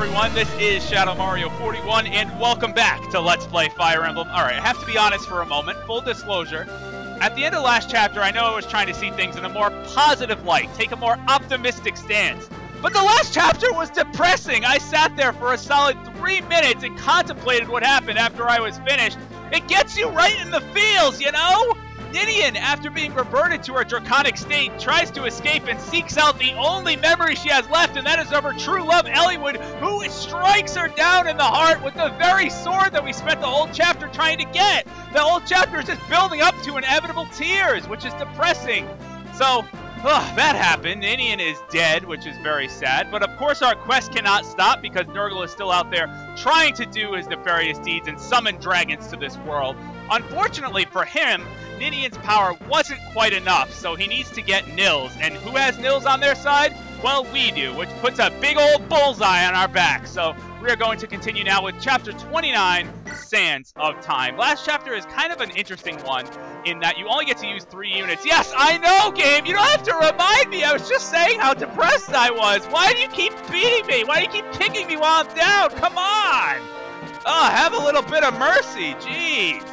everyone, this is Shadow Mario 41, and welcome back to Let's Play Fire Emblem. Alright, I have to be honest for a moment, full disclosure. At the end of last chapter, I know I was trying to see things in a more positive light, take a more optimistic stance. But the last chapter was depressing! I sat there for a solid 3 minutes and contemplated what happened after I was finished. It gets you right in the feels, you know? Ninian, after being reverted to her draconic state, tries to escape and seeks out the only memory she has left, and that is of her true love, Eliwood, who strikes her down in the heart with the very sword that we spent the whole chapter trying to get. The whole chapter is just building up to inevitable tears, which is depressing. So, that happened. Ninian is dead, which is very sad. But of course our quest cannot stop because Nergal is still out there trying to do his nefarious deeds and summon dragons to this world. Unfortunately for him, Ninian's power wasn't quite enough, so he needs to get Nils. And who has Nils on their side? Well, we do, which puts a big old bullseye on our back. So we are going to continue now with Chapter 29, Sands of Time. Last chapter is kind of an interesting one in that you only get to use 3 units. Yes, I know, Gabe! You don't have to remind me! I was just saying how depressed I was! Why do you keep beating me? Why do you keep kicking me while I'm down? Come on! Oh, have a little bit of mercy, jeez!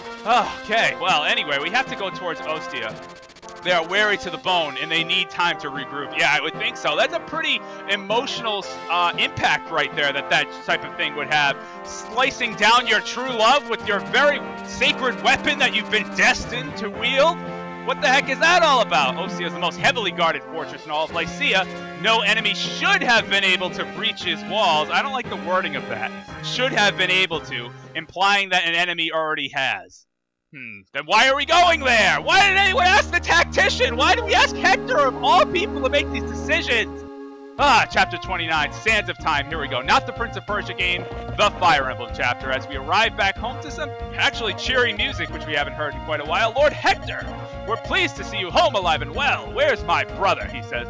Okay, well, anyway, we have to go towards Ostia. They are weary to the bone, and they need time to regroup. Yeah, I would think so. That's a pretty emotional impact right there that type of thing would have. Slicing down your true love with your very sacred weapon that you've been destined to wield? What the heck is that all about? Ostia is the most heavily guarded fortress in all of Lycia. No enemy should have been able to breach his walls. I don't like the wording of that. Should have been able to, implying that an enemy already has. Then why are we going there? Why did anyone ask the tactician? Why did we ask Hector of all people to make these decisions? Chapter 29, Sands of Time. Here we go. Not the Prince of Persia game, the Fire Emblem chapter. As we arrive back home to some actually cheery music, which we haven't heard in quite a while. Lord Hector, we're pleased to see you home alive and well. Where's my brother, he says.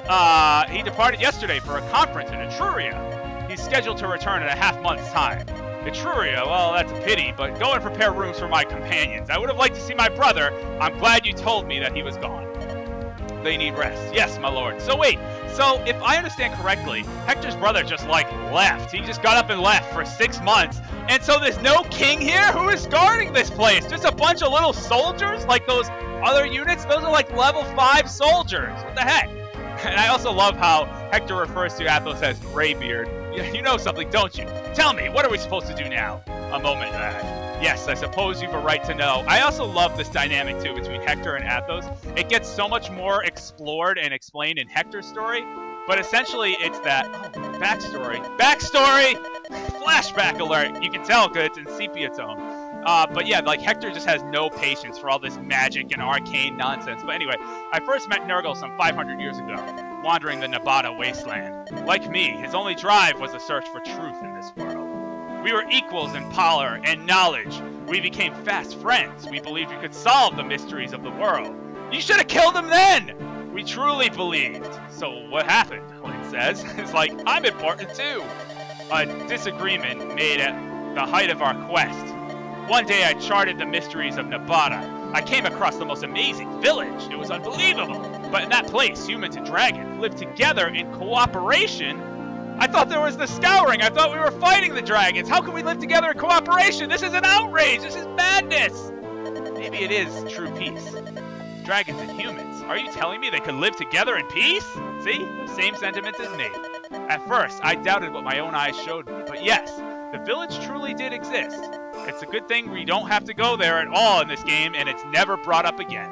He departed yesterday for a conference in Etruria. He's scheduled to return in a half-month's time. Etruria, well, that's a pity, but go and prepare rooms for my companions. I would have liked to see my brother. I'm glad you told me that he was gone. They need rest. Yes, my lord. So wait, so if I understand correctly, Hector's brother just, like, left. He just got up and left for 6 months. And so there's no king here? Who is guarding this place? Just a bunch of little soldiers? Like those other units? Those are like level 5 soldiers. What the heck? And I also love how Hector refers to Athos as Graybeard. You know something, don't you? Tell me, what are we supposed to do now? A moment, yes, I suppose you've a right to know. I also love this dynamic, too, between Hector and Athos. It gets so much more explored and explained in Hector's story, but essentially it's that, backstory. Backstory! Flashback alert! You can tell because it's in sepia tone. But yeah, like, Hector just has no patience for all this magic and arcane nonsense. But anyway, I first met Nergal some 500 years ago, wandering the Nabata wasteland. Like me, his only drive was a search for truth in this world. We were equals in power and knowledge. We became fast friends. We believed we could solve the mysteries of the world. You should have killed him then! We truly believed. So what happened? Link says. It's like, I'm important too. A disagreement made at the height of our quest. One day I charted the mysteries of Nabata. I came across the most amazing village. It was unbelievable. But in that place, humans and dragons lived together in cooperation. I thought there was the scouring. I thought we were fighting the dragons. How can we live together in cooperation? This is an outrage. This is madness. Maybe it is true peace. Dragons and humans. Are you telling me they could live together in peace? See? Same sentiments as me. At first, I doubted what my own eyes showed me. But yes, the village truly did exist. It's a good thing we don't have to go there at all in this game, and it's never brought up again.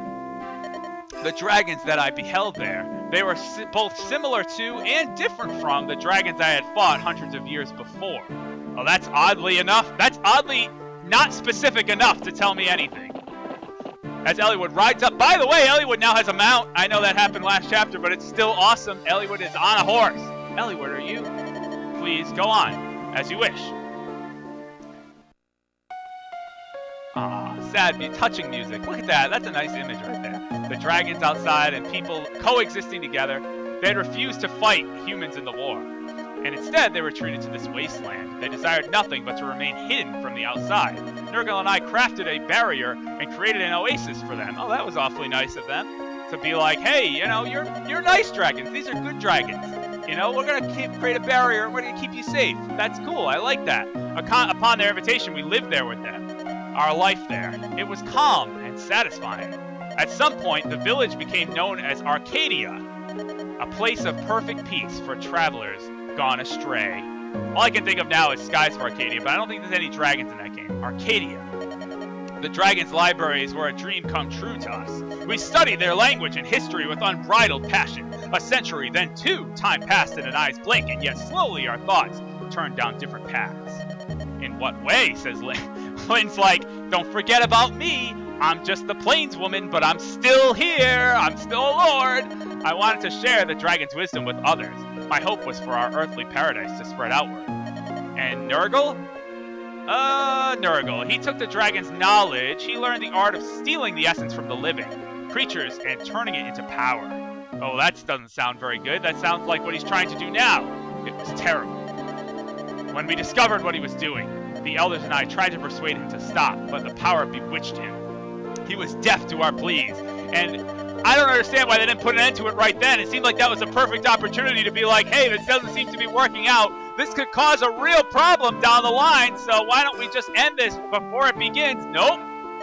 The dragons that I beheld there, they were both similar to and different from the dragons I had fought hundreds of years before. Well, that's oddly not specific enough to tell me anything. As Eliwood rides up, by the way, Eliwood now has a mount. I know that happened last chapter, but it's still awesome. Eliwood is on a horse. Eliwood, are you? Please, go on, as you wish. Sad, touching music. Look at that. That's a nice image right there. The dragons outside and people coexisting together. They had refused to fight humans in the war. And instead, they retreated to this wasteland. They desired nothing but to remain hidden from the outside. Nergal and I crafted a barrier and created an oasis for them. Oh, that was awfully nice of them. To be like, hey, you know, you're nice dragons. These are good dragons. You know, we're gonna create a barrier. We're gonna keep you safe. That's cool. I like that. Upon their invitation, we lived there with them. Our life there. It was calm and satisfying. At some point, the village became known as Arcadia, a place of perfect peace for travelers gone astray. All I can think of now is Skies of Arcadia, but I don't think there's any dragons in that game. Arcadia. The dragons' libraries were a dream come true to us. We studied their language and history with unbridled passion. A century, then two, time passed in an eye's blink, and yet slowly our thoughts turned down different paths. In what way, says Lynn. Lynn's like, don't forget about me. I'm just the plainswoman, but I'm still here. I'm still a lord. I wanted to share the dragon's wisdom with others. My hope was for our earthly paradise to spread outward. And Nergal? Nergal. He took the dragon's knowledge. He learned the art of stealing the essence from the living creatures and turning it into power. Oh, that doesn't sound very good. That sounds like what he's trying to do now. It was terrible. When we discovered what he was doing, the elders and I tried to persuade him to stop, but the power bewitched him. He was deaf to our pleas, and I don't understand why they didn't put an end to it right then. It seemed like that was a perfect opportunity to be like, hey, this doesn't seem to be working out. This could cause a real problem down the line, so why don't we just end this before it begins? Nope.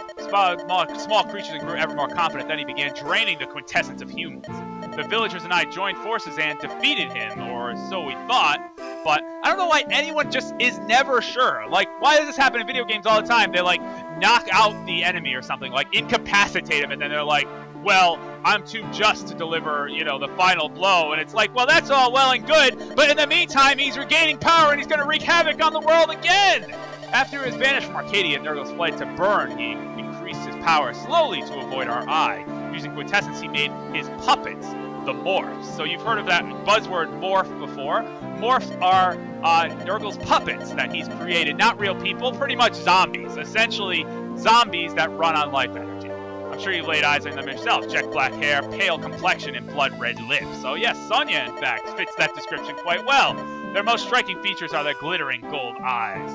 Small creatures grew ever more confident. Then he began draining the quintessence of humans. The villagers and I joined forces and defeated him, or so we thought. But I don't know why anyone just is never sure. Like, why does this happen in video games all the time? They, like, knock out the enemy or something, like, incapacitate him, and then they're like, well, I'm too just to deliver, you know, the final blow. And it's like, well, that's all well and good, but in the meantime, he's regaining power and he's going to wreak havoc on the world again! After he was banished from Arcadia, Nergal's fled to Burn. He increased his power slowly to avoid our eye. Using quintessence, he made his puppets, the morphs. So you've heard of that buzzword morph before. Morphs are Nergal's puppets that he's created. Not real people, pretty much zombies. Essentially, zombies that run on life energy. I'm sure you've laid eyes on them yourself. Jet black hair, pale complexion, and blood-red lips. So yes, Sonya, in fact, fits that description quite well. Their most striking features are their glittering gold eyes.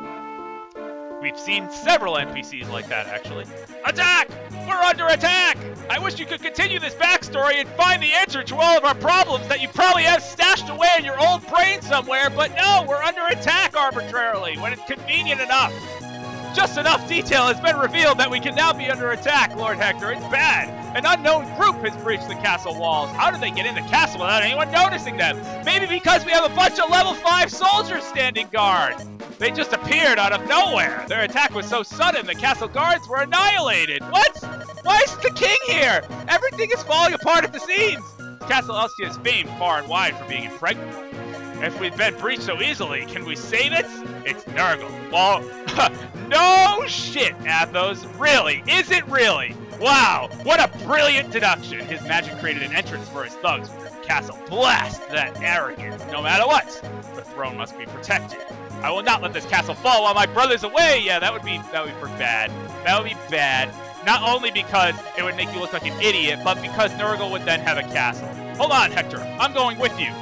We've seen several NPCs like that, actually. Attack! We're under attack! I wish you could continue this backstory and find the answer to all of our problems that you probably have stashed away in your old brain somewhere, but no, we're under attack arbitrarily, when it's convenient enough. Just enough detail has been revealed that we can now be under attack, Lord Hector. It's bad. An unknown group has breached the castle walls. How did they get in the castle without anyone noticing them? Maybe because we have a bunch of level 5 soldiers standing guard. They just appeared out of nowhere. Their attack was so sudden, the castle guards were annihilated. What? Why is the king here? Everything is falling apart at the seams. Castle Ostia is famed far and wide for being impregnable. If we've been breached so easily, can we save it? It's Nergal. Well, no shit, Athos. Really? Is it really? Wow, what a brilliant deduction. His magic created an entrance for his thugs within the castle. Blast that arrogance. No matter what, the throne must be protected. I will not let this castle fall while my brother's away. Yeah, that would be bad. That would be bad. Not only because it would make you look like an idiot, but because Nergal would then have a castle. Hold on, Hector. I'm going with you.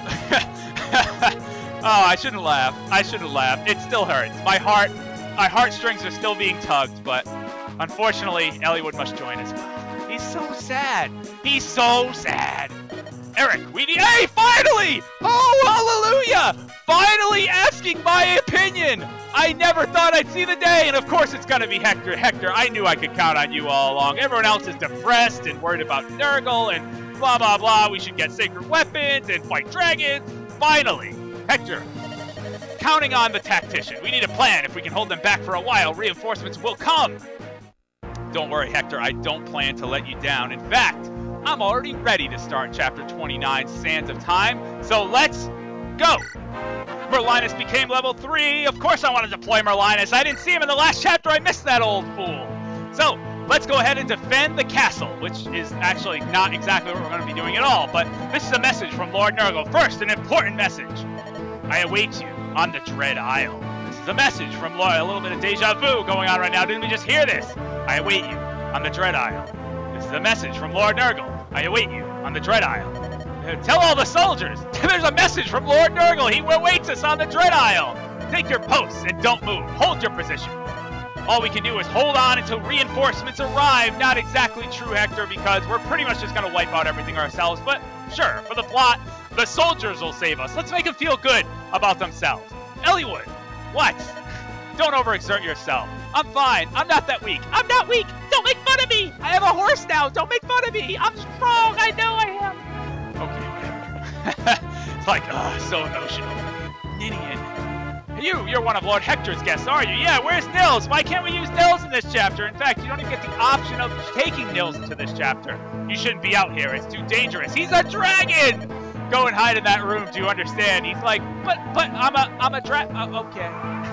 Oh, I shouldn't laugh. I shouldn't laugh. It still hurts. My heartstrings are still being tugged, but unfortunately, Eliwood must join us. He's so sad. He's so sad. Eric, we need— Hey, finally! Oh, hallelujah! Finally asking my opinion! I never thought I'd see the day, and of course it's gonna be Hector. Hector, I knew I could count on you all along. Everyone else is depressed and worried about Nergal and blah, blah, blah. We should get sacred weapons and fight dragons. Finally, Hector, counting on the tactician. We need a plan. If we can hold them back for a while, reinforcements will come. Don't worry, Hector. I don't plan to let you down. In fact, I'm already ready to start Chapter 29, Sands of Time, so let's go! Merlinus became level 3. Of course I want to deploy Merlinus. I didn't see him in the last chapter. I missed that old fool. So, let's go ahead and defend the castle, which is actually not exactly what we're going to be doing at all, but this is a message from Lord Nergal. First, an important message. I await you on the Dread Isle. This is a message from Lord— a little bit of deja vu going on right now. Didn't we just hear this? I await you on the Dread Isle. This is a message from Lord Nergal. I await you on the Dread Isle. Tell all the soldiers. There's a message from Lord Nergal. He awaits us on the Dread Isle. Take your posts and don't move. Hold your position. All we can do is hold on until reinforcements arrive. Not exactly true, Hector, because we're pretty much just going to wipe out everything ourselves, but Sure, for the plot, the soldiers will save us. Let's make them feel good about themselves. Eliwood, what? Don't overexert yourself. I'm fine. I'm not that weak. I'm not weak. Don't make fun of me. I have a horse now. Don't make fun of me. I'm strong. I know I am. Okay, whatever. It's like, so emotional. Ninian. You're one of Lord Hector's guests, are you? Yeah, where's Nils? Why can't we use Nils in this chapter? In fact, you don't even get the option of taking Nils into this chapter. You shouldn't be out here. It's too dangerous. He's a dragon! Go and hide in that room, do you understand? He's like, but I'm a okay.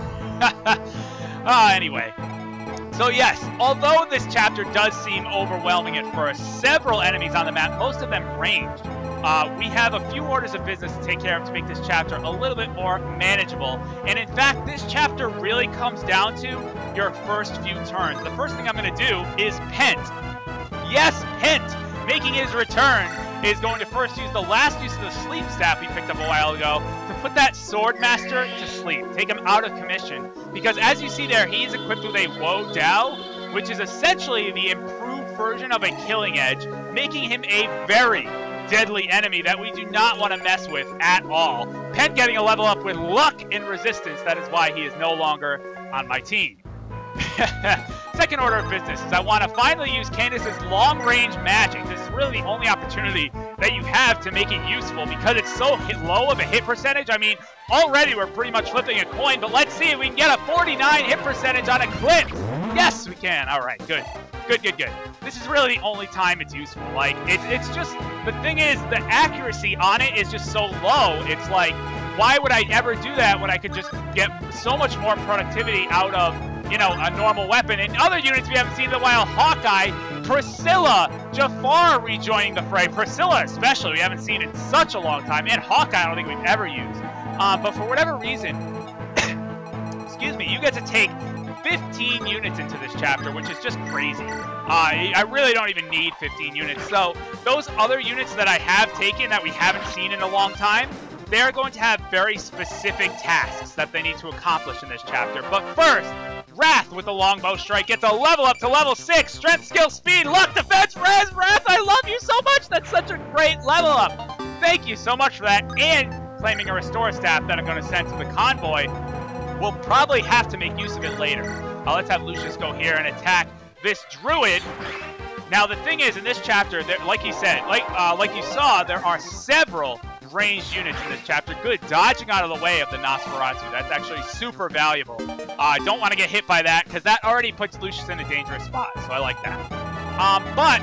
Anyway. So yes, although this chapter does seem overwhelming at first, several enemies on the map, most of them ranged. We have a few orders of business to take care of to make this chapter a little bit more manageable. And in fact, this chapter really comes down to your first few turns. The first thing I'm going to do is Pent. Yes, Pent, making his return, is going to first use the last use of the sleep staff we picked up a while ago to put that sword master to sleep, take him out of commission. Because as you see there, he's equipped with a Woe Dao, which is essentially the improved version of a Killing Edge, making him a very deadly enemy that we do not want to mess with at all. Pent getting a level up with luck in resistance, that is why he is no longer on my team. Second order of business is I want to finally use Candace's long-range magic. This is really the only opportunity that you have to make it useful because it's so low of a hit percentage. I mean, already we're pretty much flipping a coin, but let's see if we can get a 49 hit percentage on Eclipse. Yes, we can. All right, good. Good. This is really the only time it's useful. Like, it's just, the thing is, the accuracy on it is just so low. It's like, why would I ever do that when I could just get so much more productivity out of, you know, a normal weapon? And other units we haven't seen in a while, Hawkeye, Priscilla, Jafar rejoining the fray. Priscilla especially, we haven't seen in such a long time. And Hawkeye, I don't think we've ever used. But for whatever reason, excuse me, you get to take 15 units into this chapter, which is just crazy. I really don't even need 15 units. So those other units that I have taken that we haven't seen in a long time, they're going to have very specific tasks that they need to accomplish in this chapter. But first, Wrath with the longbow strike gets a level up to level 6. Strength, skill, speed, luck, defense, res, Wrath. I love you so much. That's such a great level up. Thank you so much for that. And claiming a restore staff that I'm going to send to the convoy. We'll probably have to make use of it later. Let's have Lucius go here and attack this druid. Now the thing is, in this chapter, like he said, like you saw, there are several ranged units in this chapter. Good dodging out of the way of the Nosferatu. That's actually super valuable. I don't want to get hit by that because that already puts Lucius in a dangerous spot. So I like that. But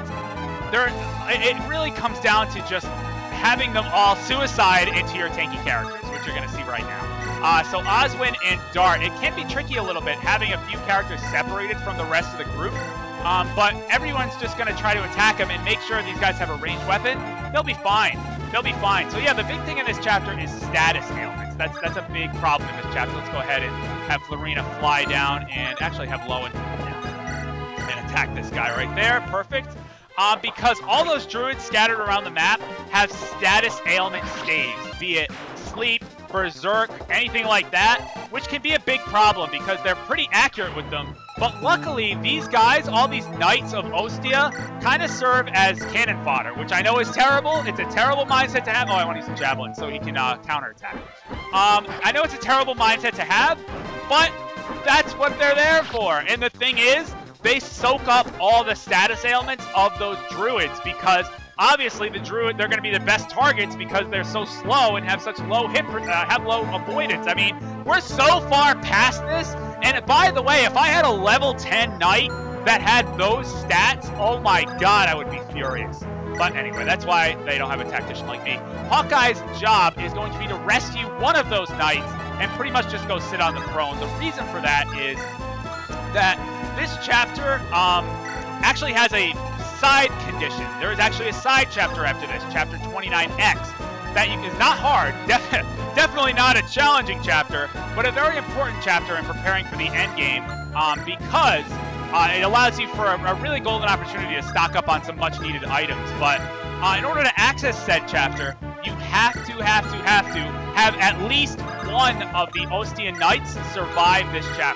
it really comes down to just having them all suicide into your tanky characters, which you're going to see right now. So Oswin and Dart, it can be tricky a little bit having a few characters separated from the rest of the group. But everyone's just going to try to attack them and make sure these guys have a ranged weapon. They'll be fine. They'll be fine. So yeah, the big thing in this chapter is status ailments. That's a big problem in this chapter. Let's go ahead and have Florina fly down and actually have Lowen and attack this guy right there. Perfect. Because all those druids scattered around the map have status ailment staves, be it sleep, berserk, anything like that, which can be a big problem because they're pretty accurate with them. But luckily, these guys, all these Knights of Ostia, kind of serve as cannon fodder, which I know is terrible. It's a terrible mindset to have. Oh, I want to use the javelin so he can counterattack. I know it's a terrible mindset to have, but that's what they're there for. And the thing is, they soak up all the status ailments of those druids because obviously the druid, they're going to be the best targets because they're so slow and have such low have low avoidance. I mean, we're so far past this. And by the way, if I had a level 10 knight that had those stats, oh my god, I would be furious. But anyway, that's why they don't have a tactician like me. Hawkeye's job is going to be to rescue one of those knights and pretty much just go sit on the throne. The reason for that is that this chapter actually has a side condition. There is actually a side chapter after this, chapter 29X, that is not hard, definitely not a challenging chapter, but a very important chapter in preparing for the end game because it allows you for a really golden opportunity to stock up on some much needed items. But in order to access said chapter, you have to have at least one of the Ostian Knights survive this chapter.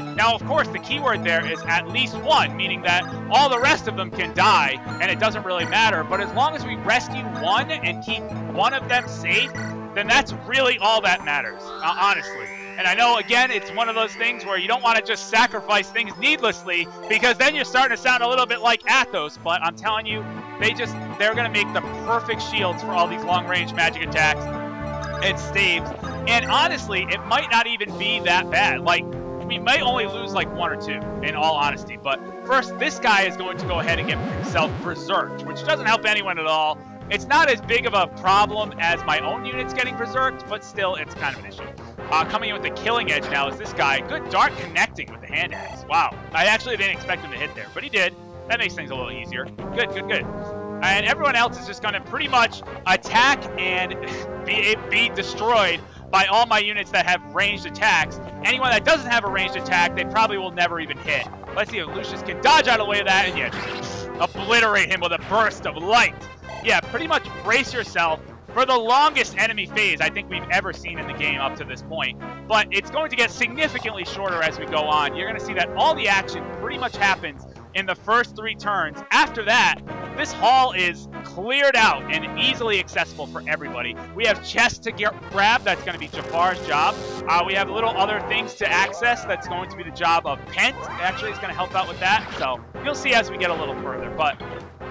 Now, of course, the keyword there is at least one, meaning that all the rest of them can die, and it doesn't really matter. But as long as we rescue one and keep one of them safe, then that's really all that matters, honestly. And I know, again, it's one of those things where you don't want to just sacrifice things needlessly, because then you're starting to sound a little bit like Athos. But I'm telling you, they're going to make the perfect shields for all these long-range magic attacks and staves. And honestly, it might not even be that bad. Like, we might only lose like one or two, in all honesty. But first, this guy is going to go ahead and get himself berserked, which doesn't help anyone at all. It's not as big of a problem as my own units getting berserked, but still, it's kind of an issue. Coming in with the killing edge now is this guy. Good dart connecting with the hand axe. Wow. I actually didn't expect him to hit there, but he did. That makes things a little easier. Good, good, good. And everyone else is just going to pretty much attack and be destroyed by all my units that have ranged attacks. Anyone that doesn't have a ranged attack, they probably will never even hit. Let's see if Lucius can dodge out of the way of that and yeah, just obliterate him with a burst of light. Yeah, pretty much brace yourself for the longest enemy phase I think we've ever seen in the game up to this point. But it's going to get significantly shorter as we go on. You're going to see that all the action pretty much happens in the first 3 turns. After that, this hall is cleared out and easily accessible for everybody. We have chests to grab. That's going to be Jafar's job. We have little other things to access. That's going to be the job of Pent. Actually, it's going to help out with that. So you'll see as we get a little further. But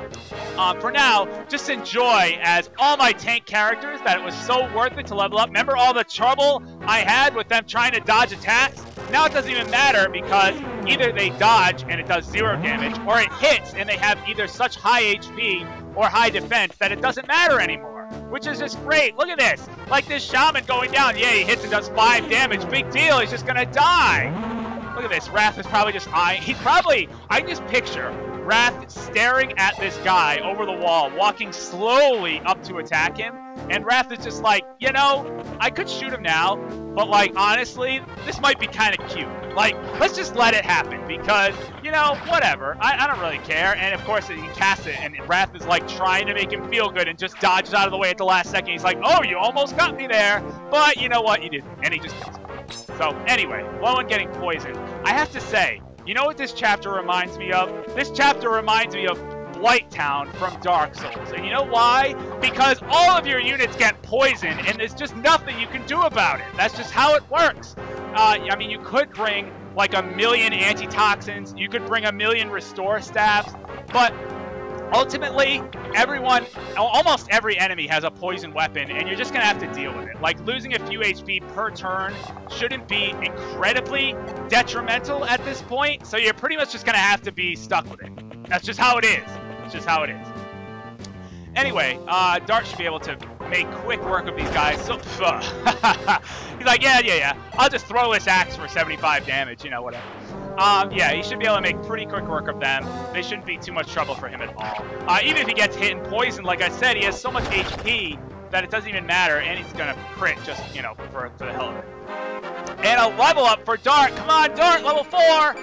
for now, just enjoy as all my tank characters that it was so worth it to level up. Remember all the trouble I had with them trying to dodge attacks? Now it doesn't even matter because either they dodge and it does 0 damage, or it hits and they have either such high HP or high defense that it doesn't matter anymore, which is just great. Look at this. Like this shaman going down. Yeah, he hits and does 5 damage. Big deal. He's just going to die. Look at this. Wrath is probably just eyeing. He's probably, I can just picture Wrath staring at this guy over the wall, walking slowly up to attack him. And Wrath is just like, you know, I could shoot him now, but like, honestly, this might be kind of cute. Like, let's just let it happen because, you know, whatever. I don't really care. And of course, he casts it, and Wrath is like trying to make him feel good and just dodges out of the way at the last second. He's like, oh, you almost got me there, but you know what? You didn't. And he just kills him. So anyway, Lowen getting poisoned. I have to say, you know what this chapter reminds me of? This chapter reminds me of Blighttown from Dark Souls. And you know why? Because all of your units get poisoned, and there's just nothing you can do about it. That's just how it works. I mean, you could bring like 1,000,000 antitoxins. You could bring 1,000,000 restore staffs. But ultimately, almost every enemy has a poison weapon, and you're just going to have to deal with it. Like, losing a few HP per turn shouldn't be incredibly detrimental at this point, so you're pretty much just going to have to be stuck with it. That's just how it is. It's just how it is. Anyway, Dart should be able to make quick work of these guys. So, he's like, yeah. I'll just throw this axe for 75 damage, you know, whatever. Yeah, he should be able to make pretty quick work of them. They shouldn't be too much trouble for him at all. Even if he gets hit and poisoned, like I said, he has so much HP that it doesn't even matter, and he's going to crit just, you know, for the hell of it. And a level up for Dart. Come on, Dart, level 4.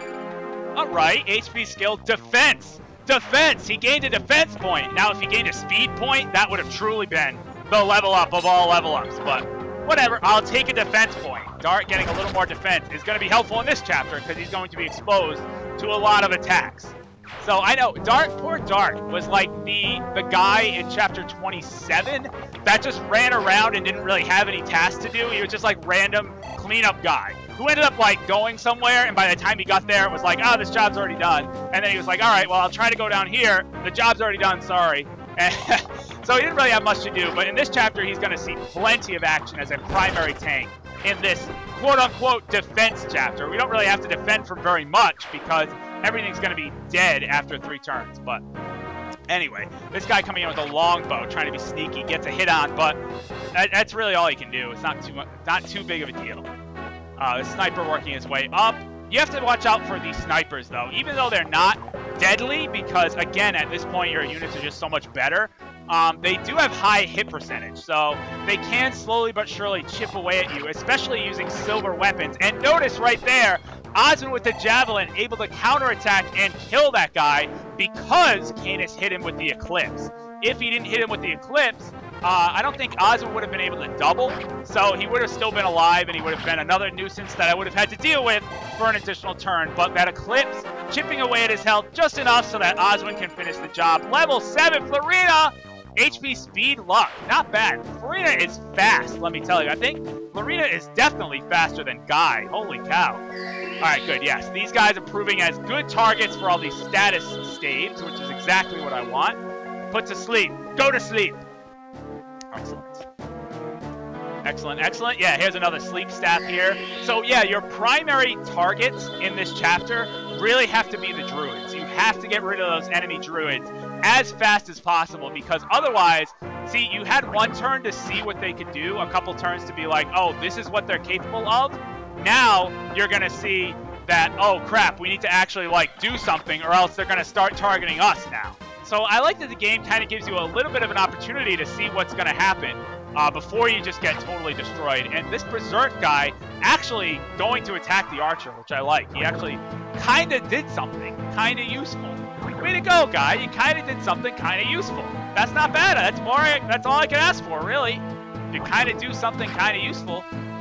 All right, HP skill, defense. Defense, he gained a defense point. Now, if he gained a speed point, that would have truly been the level up of all level ups, but whatever, I'll take a defense point. Dart getting a little more defense is going to be helpful in this chapter because he's going to be exposed to a lot of attacks. So I know, poor Dart was like the guy in chapter 27 that just ran around and didn't really have any tasks to do. He was just like random cleanup guy who ended up like going somewhere, and by the time he got there, it was like, oh, this job's already done. And then he was like, all right, well, I'll try to go down here. The job's already done, sorry. And so he didn't really have much to do, but in this chapter, he's going to see plenty of action as a primary tank in this quote-unquote defense chapter. We don't really have to defend for very much because everything's going to be dead after 3 turns. But anyway, this guy coming in with a longbow, trying to be sneaky, gets a hit on, but that's really all he can do. It's not too big of a deal. The sniper working his way up. You have to watch out for these snipers, though, even though they're not deadly, because, again, at this point, your units are just so much better. They do have high hit percentage, so they can slowly but surely chip away at you, especially using silver weapons. And notice right there, Osmond with the Javelin able to counterattack and kill that guy because Canis hit him with the Eclipse. If he didn't hit him with the Eclipse, I don't think Oswin would have been able to double, so he would have still been alive, and he would have been another nuisance that I would have had to deal with for an additional turn. But that Eclipse chipping away at his health just enough so that Oswin can finish the job. Level 7, Florina! HP, speed, luck. Not bad. Florina is fast, let me tell you. I think Florina is definitely faster than Guy. Holy cow. Alright, good, yes. These guys are proving as good targets for all these status staves, which is exactly what I want. Put to sleep. Go to sleep. Excellent. Excellent, excellent. Yeah, here's another sleep staff here. So yeah, your primary targets in this chapter really have to be the druids. You have to get rid of those enemy druids as fast as possible, because otherwise, see, you had one turn to see what they could do, a couple turns to be like, oh, this is what they're capable of. Now you're gonna see that, oh crap, we need to actually like do something, or else they're gonna start targeting us now. So I like that the game kind of gives you a little bit of an opportunity to see what's gonna happen before you just get totally destroyed. And this Berserk guy actually going to attack the Archer, which I like. He actually kind of did something kind of useful. Way to go, guy. You kind of did something kind of useful. That's not bad. That's all I can ask for, really. You kind of do something kind of useful.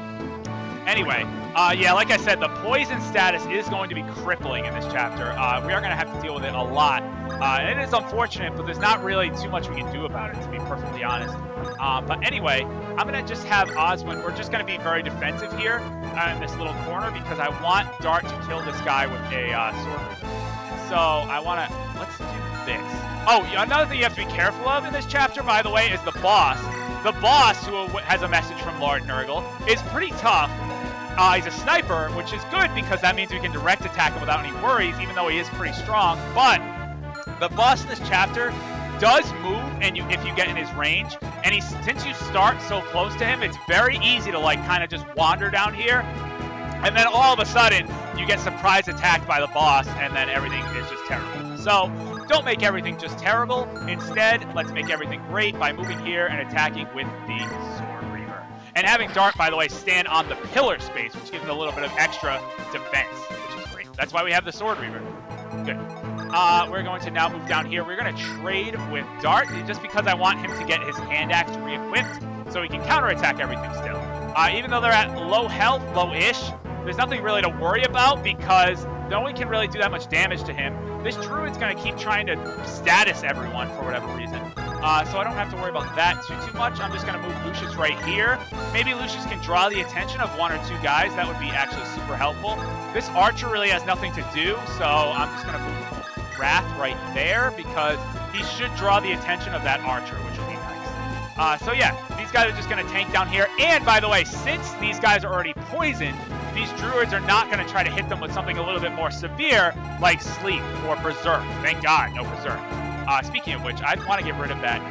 Anyway, yeah, like I said, the poison status is going to be crippling in this chapter. We are going to have to deal with it a lot. And it is unfortunate, but there's not really too much we can do about it, to be perfectly honest. But anyway, I'm going to just have Oswin. We're just going to be very defensive here in this little corner, because I want Dart to kill this guy with a sword. So I want to... Let's do this. Oh, another thing you have to be careful of in this chapter, by the way, is the boss. The boss, who has a message from Lord Nergal, is pretty tough. He's a sniper, which is good because that means we can direct attack him without any worries, even though he is pretty strong. But the boss in this chapter does move, and if you get in his range, and since you start so close to him, it's very easy to like kind of just wander down here, and then all of a sudden you get surprise attacked by the boss, and then everything is just terrible. So don't make everything just terrible. Instead, let's make everything great by moving here and attacking with the sword reaver. And having Dart, by the way, stand on the pillar space, which gives it a little bit of extra defense, which is great. That's why we have the sword reaver. Good. We're going to now move down here. We're going to trade with Dart, just because I want him to get his hand axe re-equipped, so he can counterattack everything still. Even though they're at low health, low-ish, there's nothing really to worry about, because no one can really do that much damage to him. This druid's going to keep trying to status everyone for whatever reason. So I don't have to worry about that too much. I'm just going to move Lucius right here. Maybe Lucius can draw the attention of one or two guys. That would be actually super helpful. This Archer really has nothing to do, so I'm just going to move Wrath right there, because he should draw the attention of that Archer, which would be nice. So yeah, these guys are just going to tank down here. And by the way, since these guys are already poisoned, these druids are not going to try to hit them with something a little bit more severe, like Sleep or Berserk. Thank God, no Berserk. Speaking of which, I want to get rid of that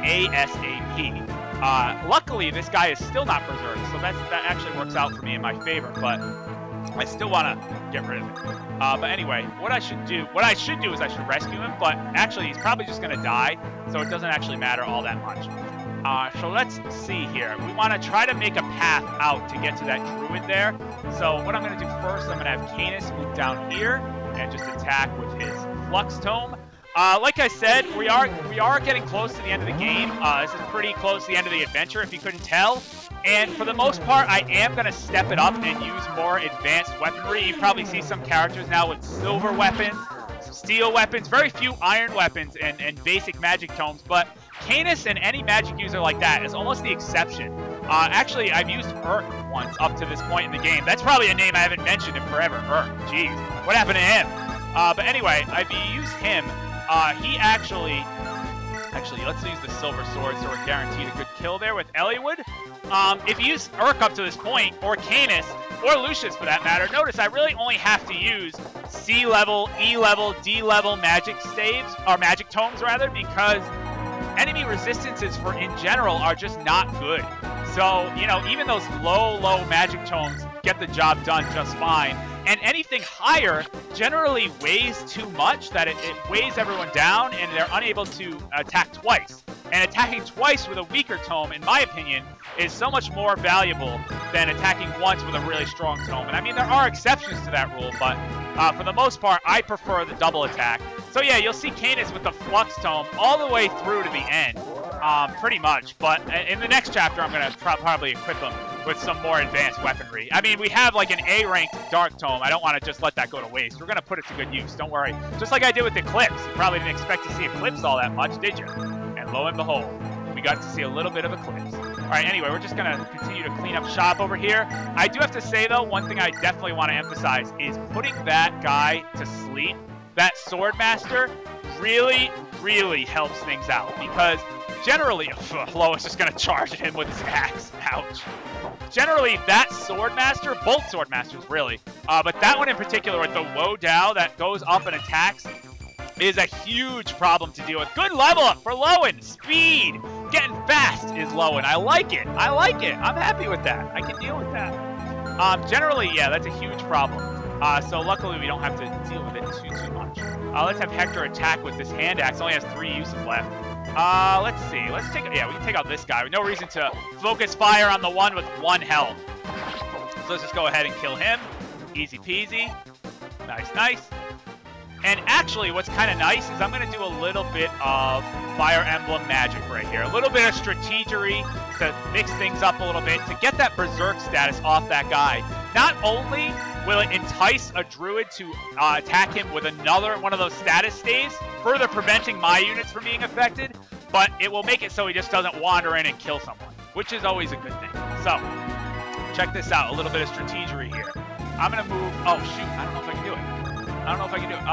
ASAP. Luckily, this guy is still not Berserk, so that actually works out for me in my favor, but I still want to get rid of it. But anyway, what I should do is I should rescue him, but actually he's probably just going to die, so it doesn't actually matter all that much. So let's see here. We want to try to make a path out to get to that druid there. So what I'm going to do first, I'm going to have Canis move down here and just attack with his Flux Tome. Like I said, we are getting close to the end of the game. This is pretty close to the end of the adventure, if you couldn't tell. And for the most part, I am going to step it up and use more advanced weaponry. You probably see some characters now with silver weapons, steel weapons, very few iron weapons, and basic magic tomes. But Canis and any magic user like that is almost the exception. Actually, I've used Urk once up to this point in the game. That's probably a name I haven't mentioned in forever. Urk, jeez. What happened to him? But anyway, I've used him. He actually, let's use the silver sword so we're guaranteed a good kill there with Eliwood. If you use Urk up to this point, or Canis, or Lucius for that matter, notice I really only have to use C level, E level, D level magic staves, or magic tomes rather, because enemy resistances in general are just not good. So, you know, even those low magic tomes get the job done just fine. And anything higher generally weighs too much, that it weighs everyone down, and they're unable to attack twice. And attacking twice with a weaker tome, in my opinion, is so much more valuable than attacking once with a really strong tome. And I mean, there are exceptions to that rule, but for the most part, I prefer the double attack. So yeah, you'll see Canis with the Flux Tome all the way through to the end. Pretty much. But in the next chapter, I'm going to probably equip him with some more advanced weaponry. I mean, we have like an A-ranked Dark Tome. I don't want to just let that go to waste. We're going to put it to good use. Don't worry. Just like I did with Eclipse. You probably didn't expect to see Eclipse all that much, did you? And lo and behold, we got to see a little bit of Eclipse. All right, anyway, we're just going to continue to clean up shop over here. I do have to say, though, one thing I definitely want to emphasize is putting that guy to sleep, that Swordmaster, really, really helps things out. Because generally, Lois is just going to charge at him with his axe. Ouch. Generally, that Swordmaster, both Swordmasters, really, but that one in particular with the Woe Dao that goes up and attacks is a huge problem to deal with. Good level up for Lowen. Speed. Getting fast is Lowen. I like it. I like it. I'm happy with that. I can deal with that. Generally, yeah, that's a huge problem. So luckily, we don't have to deal with it too much. Let's have Hector attack with this hand axe. Only has 3 uses left. Let's see. Let's take. Yeah, we can take out this guy. No reason to focus fire on the one with 1 health. So let's just go ahead and kill him. Easy peasy. Nice, nice. And actually, what's kind of nice is I'm going to do a little bit of Fire Emblem magic right here. A little bit of strategery to mix things up a little bit to get that Berserk status off that guy. Not only will it entice a Druid to attack him with another one of those status stays, further preventing my units from being affected, but it will make it so he just doesn't wander in and kill someone, which is always a good thing. So, check this out. A little bit of strategery here. I'm going to move... Oh, shoot. I don't know if I can do it. I don't know if I can do it.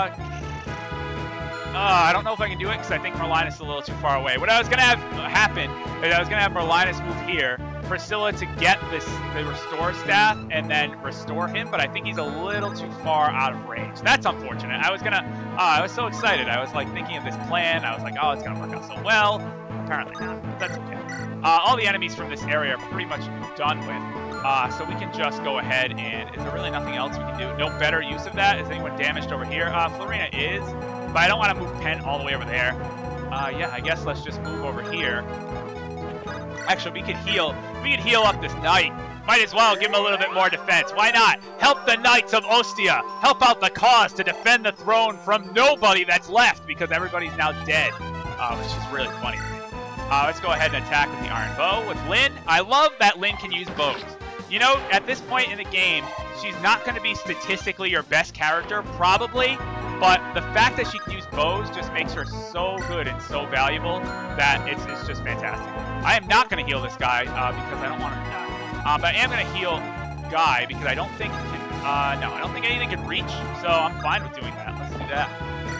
I don't know if I can do it because I think Merlinus is a little too far away. What I was going to have happen is I was going to have Merlinus move here, Priscilla to get the restore staff and then restore him, but I think he's a little too far out of range. That's unfortunate. I was going to, I was so excited. I was like thinking of this plan. I was like, oh, it's going to work out so well. Apparently not, but that's okay. All the enemies from this area are pretty much done with. So we can just go ahead and... Is there really nothing else we can do? No better use of that? Is anyone damaged over here? Florina is, but I don't want to move Pen all the way over there. Yeah, I guess let's just move over here. Actually, we could heal. We could heal up this knight. Might as well give him a little bit more defense. Why not? Help the Knights of Ostia. Help out the cause to defend the throne from nobody that's left because everybody's now dead, which is really funny to me. Let's go ahead and attack with the Iron Bow with Lyn. I love that Lyn can use bows. You know, at this point in the game, she's not going to be statistically your best character, probably, but the fact that she can use bows just makes her so good and so valuable that it's just fantastic. I am not going to heal this guy because I don't want him to die. But I am going to heal Guy because I don't think no, I don't think anything can reach, so I'm fine with doing that. Let's do that.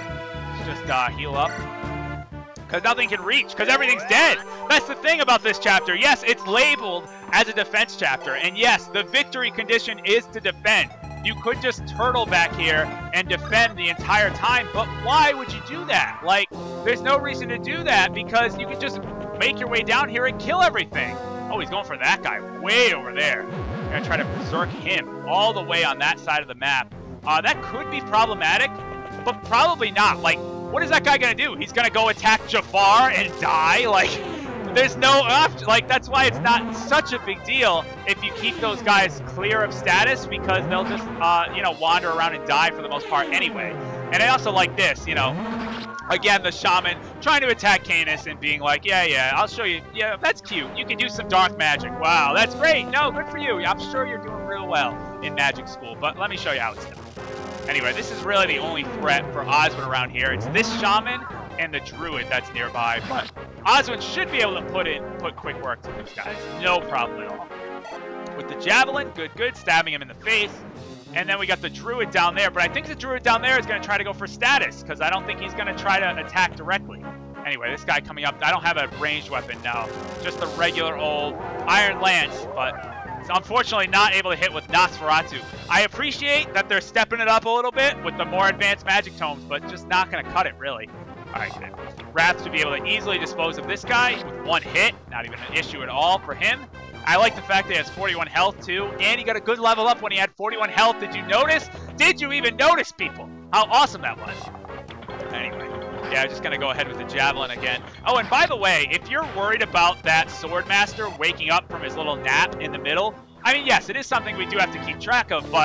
Let's just heal up. Because nothing can reach, because everything's dead. That's the thing about this chapter. Yes, it's labeled as a defense chapter. And yes, the victory condition is to defend. You could just turtle back here and defend the entire time, but why would you do that? Like, there's no reason to do that because you can just make your way down here and kill everything. Oh, he's going for that guy way over there. I'm going to try to berserk him all the way on that side of the map. That could be problematic, but probably not. Like, what is that guy going to do? He's going to go attack Jafar and die? Like, there's no option. Like, that's why it's not such a big deal if you keep those guys clear of status because they'll just, you know, wander around and die for the most part anyway. And I also like this, you know, again, the shaman trying to attack Canis and being like, yeah, I'll show you. Yeah, that's cute. You can do some dark magic. Wow, that's great. No, good for you. I'm sure you're doing real well in magic school, but let me show you how it's done. Anyway, this is really the only threat for Oswin around here. It's this shaman and the druid that's nearby, but Oswin should be able to put quick work to these guys. No problem at all. With the javelin, good, stabbing him in the face. And then we got the druid down there, but I think the druid down there is going to try to go for status, because I don't think he's going to try to attack directly. Anyway, this guy coming up, I don't have a ranged weapon now, just the regular old iron lance, but unfortunately not able to hit with Nosferatu. I appreciate that they're stepping it up a little bit with the more advanced magic tomes, but just not going to cut it, really. Alright, good. Wrath to be able to easily dispose of this guy with one hit. Not even an issue at all for him. I like the fact that he has 41 health, too. And he got a good level up when he had 41 health. Did you notice? Did you even notice, people? How awesome that was. Anyway. Yeah, I'm just going to go ahead with the javelin again. Oh, and by the way, if you're worried about that Swordmaster waking up from his little nap in the middle, I mean, yes, it is something we do have to keep track of, but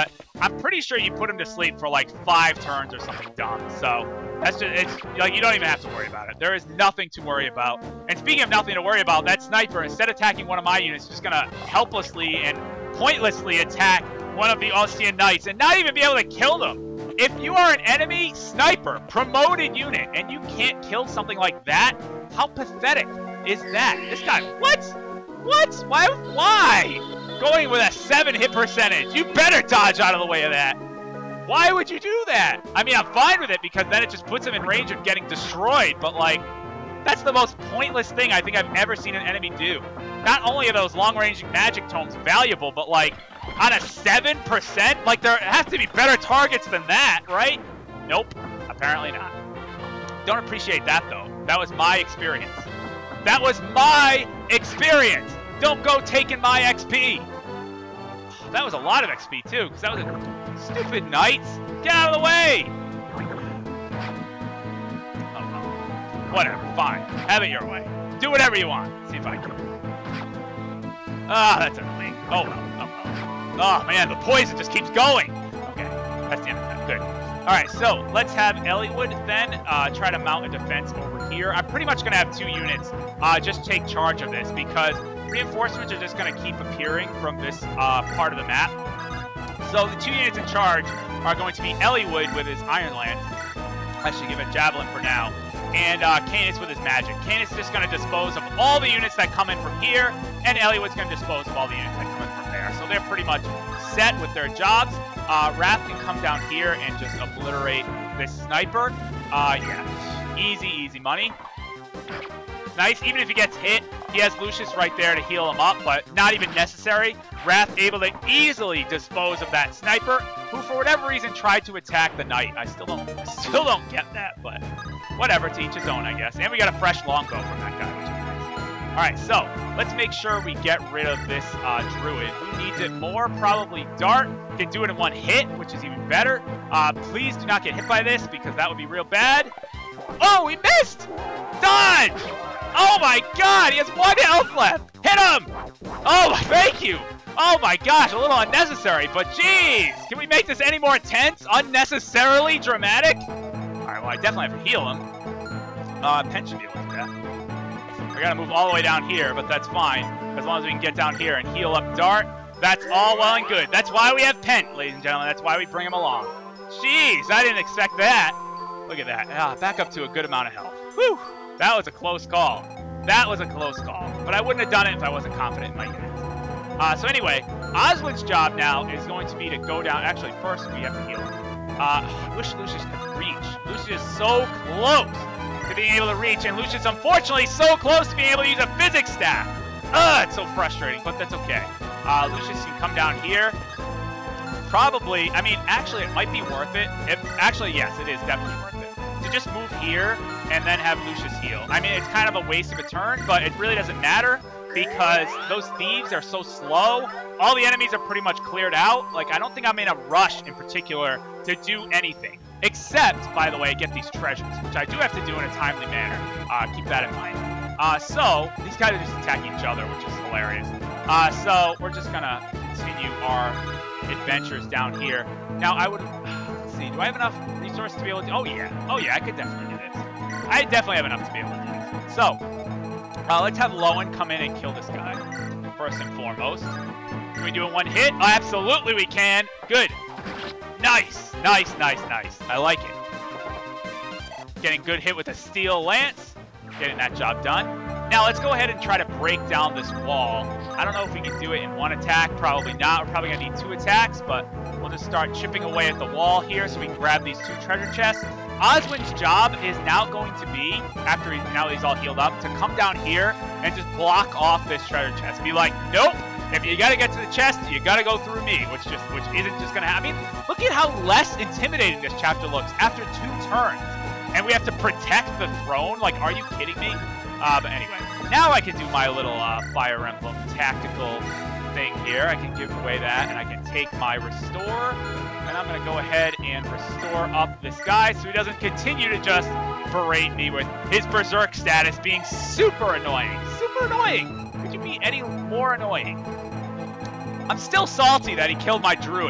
I'm pretty sure you put him to sleep for like 5 turns or something dumb. So that's just, it's like, you don't even have to worry about it. There is nothing to worry about. And speaking of nothing to worry about, that sniper, instead of attacking one of my units, is just gonna helplessly and pointlessly attack one of the Ostian knights and not even be able to kill them. If you are an enemy sniper, promoted unit, and you can't kill something like that, how pathetic is that? This guy, what? What? Why? Going with a 7 hit percentage. You better dodge out of the way of that. Why would you do that? I mean, I'm fine with it because then it just puts him in range of getting destroyed, but like, that's the most pointless thing I think I've ever seen an enemy do. Not only are those long-range magic tomes valuable, but like, on a 7%? Like, there has to be better targets than that, right? Nope, apparently not. Don't appreciate that, though. That was my experience. That was my experience! Don't go taking my XP! That was a lot of XP, too, because that was a stupid knights. Get out of the way! Oh, well. Whatever, fine. Have it your way. Do whatever you want. See if I can. Ah, that's annoying. Oh, well. Oh, man, the poison just keeps going. Okay, that's the end of that. Good. All right, so let's have Eliwood then try to mount a defense over here. I'm pretty much going to have 2 units just take charge of this because reinforcements are just going to keep appearing from this part of the map. So the 2 units in charge are going to be Eliwood with his Iron Lance. I should give it Javelin for now. And Canis with his magic. Canis is just going to dispose of all the units that come in from here, and Eliwood's going to dispose of all the units that come in from there. So they're pretty much set with their jobs. Wrath can come down here and just obliterate this sniper. Yeah, easy money. Nice, even if he gets hit, he has Lucius right there to heal him up, but not even necessary. Wrath able to easily dispose of that sniper, who for whatever reason tried to attack the knight. I still don't get that, but whatever, to each his own, I guess. And we got a fresh longbow from that guy, which is nice. All right, so let's make sure we get rid of this druid. Who needs it more? Probably Dart. Can do it in 1 hit, which is even better. Please do not get hit by this because that would be real bad. Oh, he missed! Dodge! Oh my god, he has 1 health left! Hit him! Oh, thank you! Oh my gosh, a little unnecessary, but jeez! Can we make this any more tense? Unnecessarily dramatic? Alright, well, I definitely have to heal him. Pension deal with that. I gotta move all the way down here, but that's fine. As long as we can get down here and heal up Dart, that's all well and good. That's why we have Pent, ladies and gentlemen. That's why we bring him along. Jeez, I didn't expect that. Look at that. Back up to a good amount of health. Whew! That was a close call. That was a close call. But I wouldn't have done it if I wasn't confident in my units. So anyway, Oswald's job now is going to be to go down. Actually, first we have to heal him. I wish Lucius could reach. Lucius is so close to being able to reach, and Lucius, unfortunately, so close to being able to use a physics staff. It's so frustrating, but that's okay. Lucius can come down here. Probably, I mean, actually, it might be worth it. Actually, yes, it is definitely worth it. To just move here and then have Lucius heal. I mean, it's kind of a waste of a turn, but it really doesn't matter because those thieves are so slow. All the enemies are pretty much cleared out. Like, I don't think I'm in a rush in particular to do anything. Except, by the way, get these treasures, which I do have to do in a timely manner. Keep that in mind. So, these guys are just attacking each other, which is hilarious. So, we're just gonna continue our adventures down here. Now, I would... Let's see, do I have enough resources to be able to... Oh, yeah, I could definitely do this. I definitely have enough to be able to do this. So, let's have Lowen come in and kill this guy, first and foremost. Can we do it in 1 hit? Oh, absolutely we can. Good. Nice. I like it. Getting good hit with a steel lance. Getting that job done. Now, let's go ahead and try to break down this wall. I don't know if we can do it in 1 attack. Probably not. We're probably going to need 2 attacks, but we'll just start chipping away at the wall here so we can grab these 2 treasure chests. Oswin's job is now going to be, after now he's all healed up, to come down here and just block off this treasure chest. Be like, nope. If you gotta get to the chest, you gotta go through me, which isn't just gonna happen. I mean, look at how less intimidating this chapter looks after 2 turns. And we have to protect the throne? Like, are you kidding me? But anyway, now I can do my little Fire Emblem tactical thing here. I can give away that, and I can take my restore. And I'm gonna go ahead and restore up this guy so he doesn't continue to just berate me with his berserk status being super annoying. Super annoying! Could you be any more annoying? I'm still salty that he killed my druid.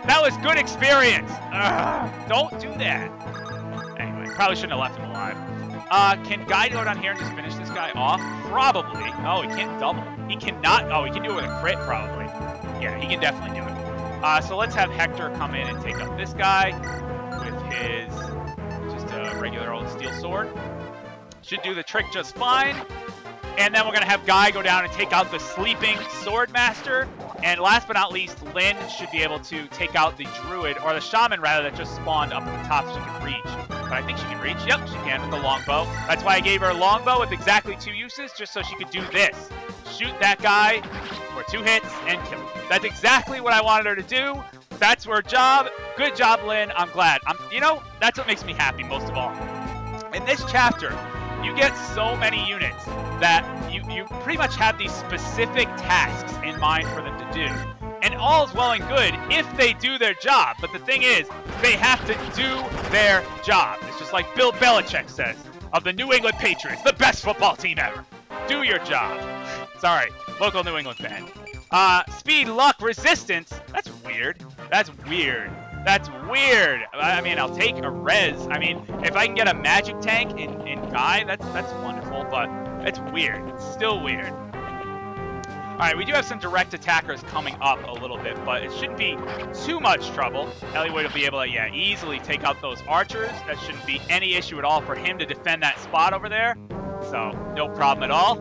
That was good experience. Ugh, don't do that. Anyway, probably shouldn't have left him alive. Can Guy go down here and just finish this guy off? Probably. Oh, he can't double. He cannot. Oh, he can do it with a crit, probably. Yeah, he can definitely do it. So let's have Hector come in and take up this guy with his just a regular old steel sword. Should do the trick just fine. And then we're going to have Guy go down and take out the sleeping Swordmaster. And last but not least, Lynn should be able to take out the Druid, or the Shaman rather, that just spawned up at the top so she can reach. But I think she can reach. Yep, she can with the longbow. That's why I gave her a longbow with exactly 2 uses, just so she could do this. Shoot that guy for 2 hits and kill him. That's exactly what I wanted her to do. That's her job. Good job, Lynn. I'm glad. You know, that's what makes me happy most of all. In this chapter, you get so many units that you pretty much have these specific tasks in mind for them to do. And all's well and good if they do their job. But the thing is, they have to do their job. It's just like Bill Belichick says of the New England Patriots, the best football team ever. Do your job. Sorry, local New England fan. Speed, luck, resistance. That's weird. That's weird. That's weird. I mean, I'll take a res. I mean, if I can get a magic tank in Guy, that's wonderful, but it's weird. It's still weird. Alright, we do have some direct attackers coming up a little bit, but it shouldn't be too much trouble. Eliwood will be able to, yeah, easily take out those archers. That shouldn't be any issue at all for him to defend that spot over there. So, no problem at all.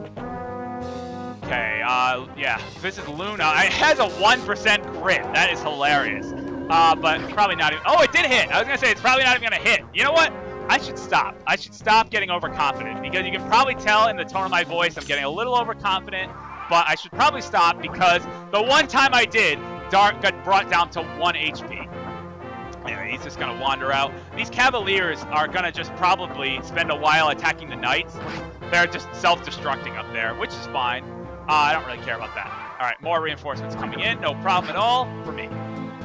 Okay, yeah, this is Luna. It has a 1% crit. That is hilarious. But probably not even... Oh, it did hit! I was going to say, it's probably not even going to hit. You know what? I should stop. I should stop getting overconfident, because you can probably tell in the tone of my voice I'm getting a little overconfident, but I should probably stop because the one time I did, Dark got brought down to 1 HP. Anyway, he's just going to wander out. These Cavaliers are going to just probably spend a while attacking the Knights. They're just self-destructing up there, which is fine. I don't really care about that. All right, more reinforcements coming in. No problem at all for me.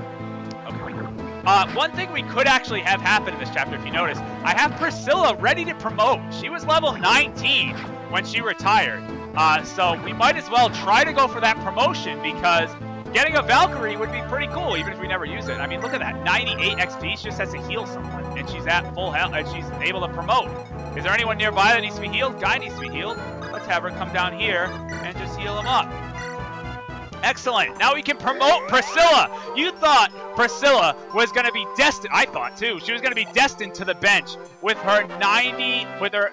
One thing we could actually have happen in this chapter, if you notice, I have Priscilla ready to promote. She was level 19 when she retired. So we might as well try to go for that promotion, because getting a Valkyrie would be pretty cool, even if we never use it. I mean, look at that. 98 XP. She just has to heal someone, and she's at full health, and she's able to promote. Is there anyone nearby that needs to be healed? Guy needs to be healed. Let's have her come down here and just heal him up. Excellent. Now we can promote Priscilla. You thought Priscilla was going to be destined. I thought too. She was going to be destined to the bench with her 90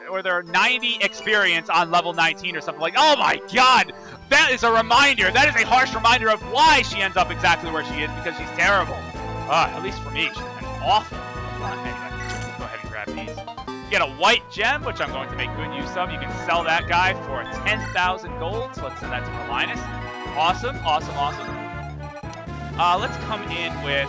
experience on level 19 or something like. Oh my God. That is a reminder. That is a harsh reminder of why she ends up exactly where she is, because she's terrible. At least for me, she's been awful. Anyway, let's go ahead and grab these. You get a white gem, which I'm going to make good use of. You can sell that guy for 10,000 gold. So let's send that to Marlinus. Awesome, awesome, awesome. Let's come in with,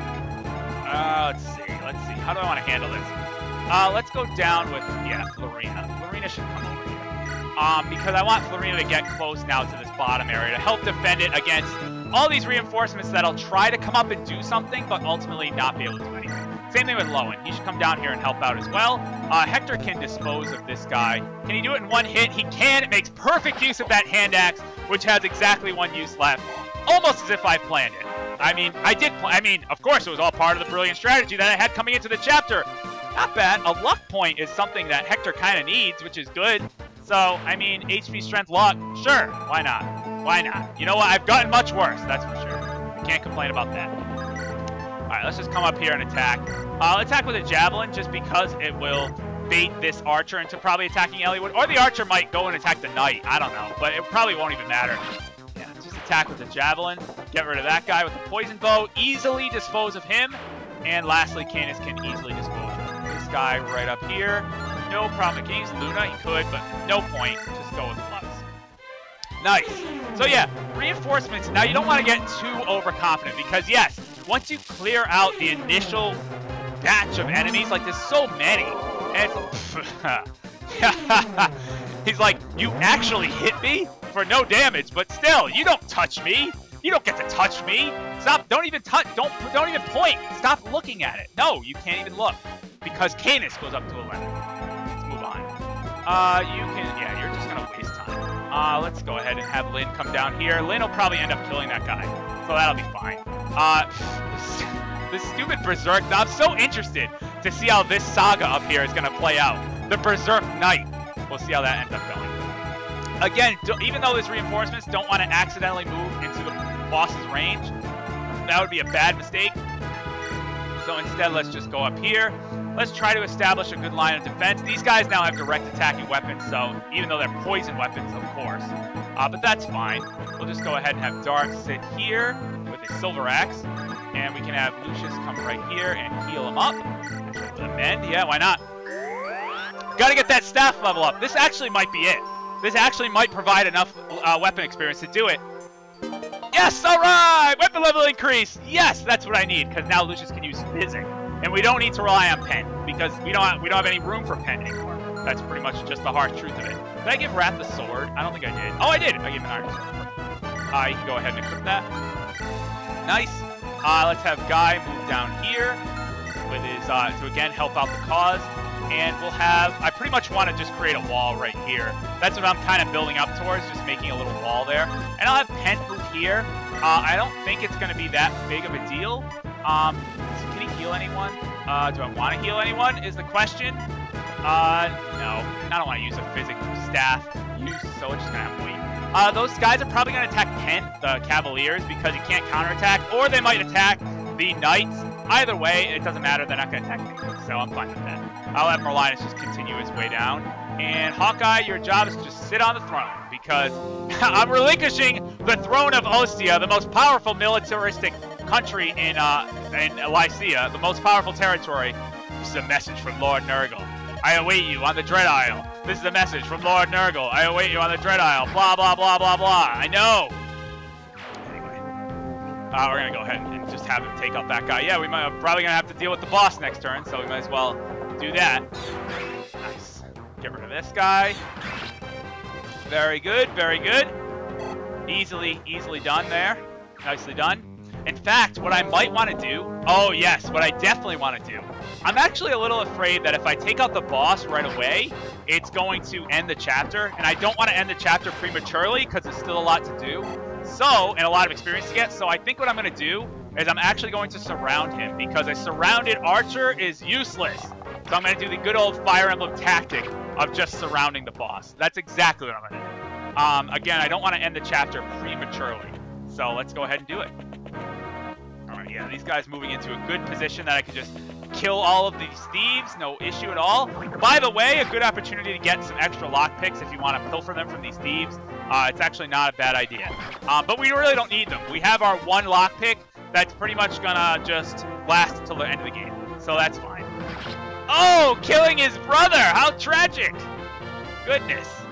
let's see. How do I want to handle this? Let's go down with, yeah, Florina. Florina should come over here. Because I want Florina to get close now to this bottom area to help defend it against all these reinforcements that'll try to come up and do something, but ultimately not be able to do anything. Same thing with Lowen. He should come down here and help out as well. Hector can dispose of this guy. Can he do it in 1 hit? He can. It makes perfect use of that hand axe, which has exactly 1 use left. Almost as if I planned it. I mean, of course, it was all part of the brilliant strategy that I had coming into the chapter. Not bad. A luck point is something that Hector kind of needs, which is good. So, I mean, HP, strength, luck, sure. Why not? Why not? You know what? I've gotten much worse, that's for sure. I can't complain about that. Alright, let's just come up here and attack. Attack with a javelin, just because it will bait this archer into probably attacking Eliwood. Or the archer might go and attack the knight. I don't know, but it probably won't even matter. Yeah, just attack with the javelin. Get rid of that guy with the poison bow. Easily dispose of him. And lastly, Canis can easily dispose of this guy right up here. No problem. Can he use Luna? He could, but no point. Just go with Lux. Nice. So yeah, reinforcements. Now you don't want to get too overconfident, because yes, once you clear out the initial batch of enemies, like there's so many, and he's like, you actually hit me for no damage, but still, you don't touch me. You don't get to touch me. Stop. Don't even touch. Don't even point. Stop looking at it. No, you can't even look, because Canis goes up to 11. Let's move on. You can. Yeah, you're just gonna waste time. Let's go ahead and have Lynn come down here. Lynn will probably end up killing that guy, so that'll be fine. This stupid Berserk. I'm so interested to see how this saga up here is going to play out. The Berserk Knight. We'll see how that ends up going. Again, even though there's reinforcements, don't want to accidentally move into the boss's range. That would be a bad mistake. So instead, let's just go up here. Let's try to establish a good line of defense. These guys now have direct attacking weapons, so even though they're poison weapons, of course. But that's fine. We'll just go ahead and have Dark sit here with his Silver Axe. And we can have Lucius come right here and heal him up. Amend, yeah, why not? Gotta get that staff level up. This actually might be it. This actually might provide enough weapon experience to do it. Yes, all right! Weapon level increase! Yes, that's what I need, because now Lucius can use Physic. And we don't need to rely on Pen, because we don't have any room for Pen anymore. That's pretty much just the harsh truth of it. Did I give Wrath the sword? I don't think I did. Oh, I did! I gave him an iron sword. You can go ahead and equip that. Nice. Let's have Guy move down here with his, to again help out the cause. And we'll have, I pretty much want to just create a wall right here. That's what I'm kind of building up towards, just making a little wall there. And I'll have Pen move here. I don't think it's going to be that big of a deal. Can he heal anyone? Do I want to heal anyone is the question. No, I don't want to use a physical staff. So it's just going to have to wait. Those guys are probably going to attack Pen, the Cavaliers, because he can't counterattack, or they might attack the Knights. Either way, it doesn't matter. They're not going to attack me, so I'm fine with that. I'll have Merlinus just continue his way down. And Hawkeye, your job is to just sit on the throne, because I'm relinquishing the throne of Ostia, the most powerful militaristic country in Lycia, the most powerful territory. This is a message from Lord Nergal. I await you on the Dread Isle. This is a message from Lord Nergal. I await you on the Dread Isle. Blah, blah, blah, blah, blah. I know. Anyway. We're going to go ahead and just have him take out that guy. Yeah, we're probably going to have to deal with the boss next turn, so we might as well do that. Nice. Get rid of this guy. Very good, very good. Easily done there. Nicely done. In fact, what I might want to do... Oh, yes, what I definitely want to do. I'm actually a little afraid that if I take out the boss right away, it's going to end the chapter. And I don't want to end the chapter prematurely because there's still a lot to do. So, and a lot of experience to get. So I think what I'm going to do is I'm actually going to surround him, because a surrounded archer is useless. So I'm going to do the good old Fire Emblem tactic of just surrounding the boss. That's exactly what I'm going to do. Again, I don't want to end the chapter prematurely. So let's go ahead and do it. Alright, yeah, these guys moving into a good position that I can just kill all of these thieves, no issue at all. By the way, a good opportunity to get some extra lockpicks if you want to pilfer them from these thieves. It's actually not a bad idea. But we really don't need them. We have our one lockpick that's pretty much gonna just last until the end of the game. So that's fine. Oh, killing his brother! How tragic! Goodness.